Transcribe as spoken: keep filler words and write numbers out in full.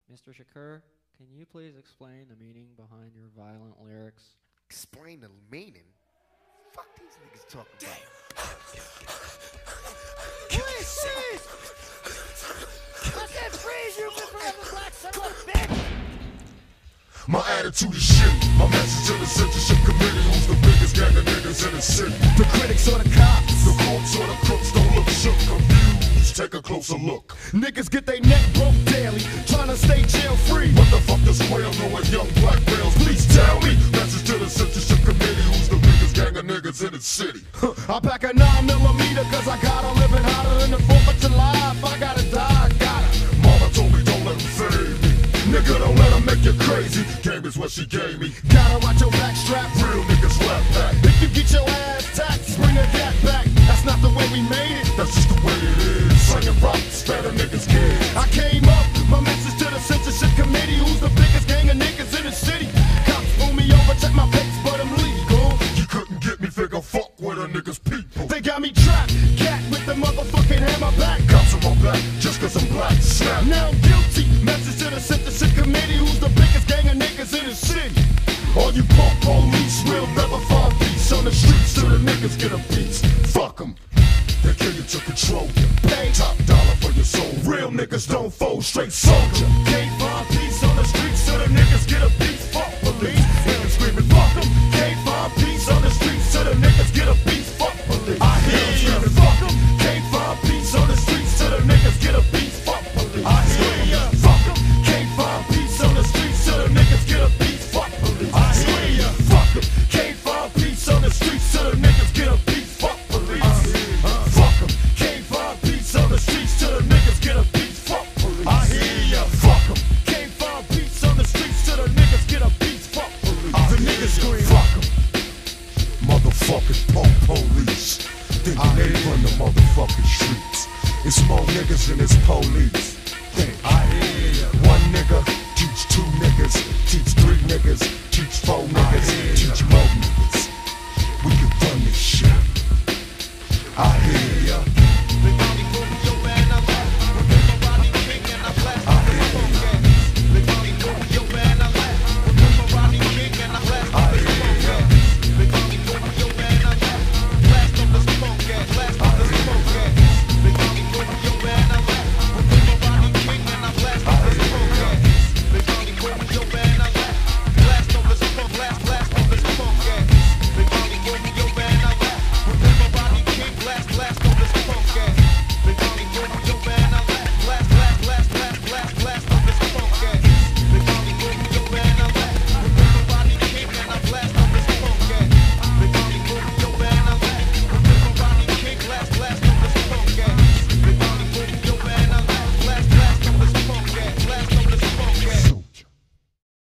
Mister Shakur, can you please explain the meaning behind your violent lyrics? Explain the meaning? Fuck these niggas talking about. What is this? I said freeze, you miserable black son of a bitch! My attitude is shitty. My message to the censorship committee. Who's the biggest gang of niggas in the city? The critics or the cops? The cops or the crooks don't look shook, confused. Take a closer look. Niggas get they neck broke daily, trying to stay jail free. What the fuck does Quail know at young black males? Please tell me. Message to the censorship committee. Who's the biggest gang of niggas in the city? I pack a nine millimeter cause I gotta live it hotter than the fourth of July. If I gotta die, I gotta. Mama told me don't let them fade me. Nigga, don't let them make you crazy. Game is what she gave me. Gotta watch your back strap. Real niggas rap back. If you get your ass taxed, bring a gat back. That's not the way we made it. That's just the way it is. Slinging rocks, better niggas kids. I came up, my message to the censorship committee. Who's the biggest gang of niggas in the city? Cops pull me over, check my papers, but I'm legal. You couldn't get me, figure fuck with a nigga's people. They got me trapped, cat with the motherfucking hammer back. Cops on my back, just cause I'm black. Snap. Now I'm guilty. Message to the censorship committee. Who's the biggest gang of niggas in the city? All you punk police will never find peace on the streets till the niggas get a piece. Fuck 'em. They kill you to control you. Pay top dollar for your soul. Real niggas don't fold, straight soldier. Can't find peace on the streets till the niggas get a piece. Fuck police. Niggas screaming, fuck 'em. Can't find peace on the streets till the niggas get a piece. Fuck police. I hear you screaming, fuck 'em. Can't find peace on the streets till the niggas get a piece. Fuck police. I hear ya. Fuck 'em. Can't find peace on the streets till the niggas get a piece. Fuck police. I hear ya. Fuck 'em. Can't find peace on the streets till the niggas get a piece. Fuck police. I hear ya. Fuck 'em. Can't find peace on the streets till the niggas get a piece. Fuck police. I hear ya. Fuck 'em. Can't find peace on the streets till the niggas get a piece. Fuck police. I The hear niggas ya. scream. Fuck 'em. Motherfucking punk police. Thinking they run the motherfucking streets. It's more niggas than it's police.